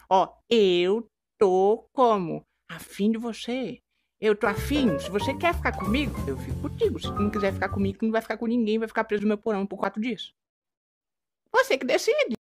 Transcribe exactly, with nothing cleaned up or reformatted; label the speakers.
Speaker 1: Ó, eu tô como? Afim de você. Eu tô afim. Se você quer ficar comigo, eu fico contigo. Se tu não quiser ficar comigo, tu não vai ficar com ninguém, vai ficar preso no meu porão por quatro dias. Você que decide.